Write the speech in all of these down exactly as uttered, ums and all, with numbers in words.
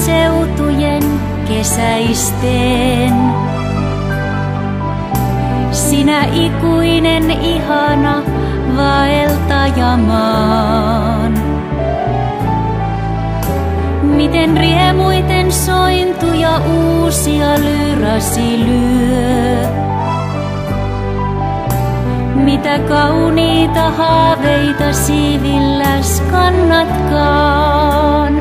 seutujen kesäisten. Sinä ikuinen ihana vaeltajamaan. Miten riemuiten sointuja uusia lyyrasi lyö. Mitä kauniita haaveita siivilläs kannatkaan.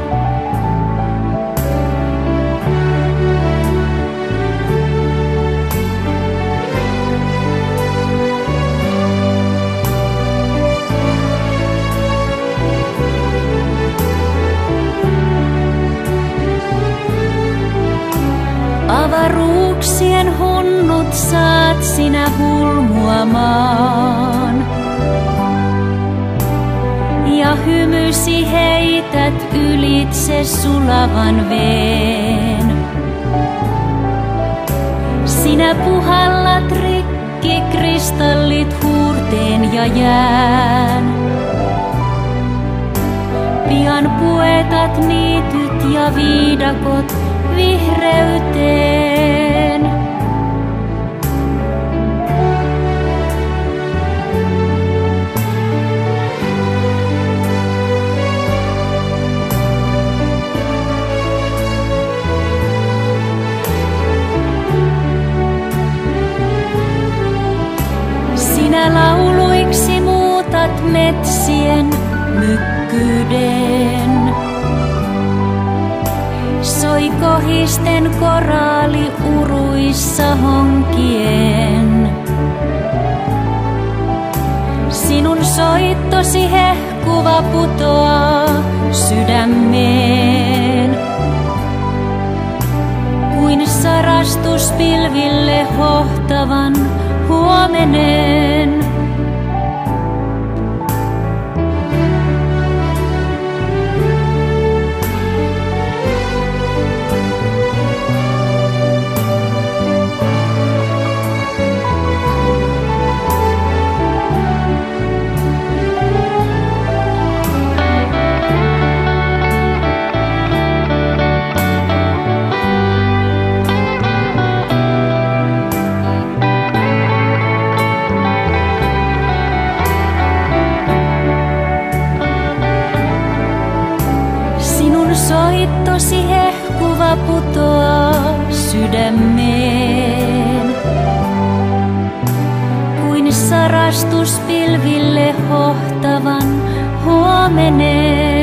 Avaruuksien hunnut saat sinä hulmuamaan. Ja hymysi heität ylitse sulavan veen. Sinä puhallat rikki kristallit huurteen ja jään. Pian puetat niityt ja viidakot vihreyteen. Sinä lauluiksi muutat metsien mykkyyden. Soi kohisten koraali uruissa honkien. Sinun soittosi hehkuva putoaa sydämeen. Kuin sarastus pilville hohtavan huomenen. Soittosi hehkuva putoaa sydämeen. Kuin sarastus pilville hohtavan huomenen.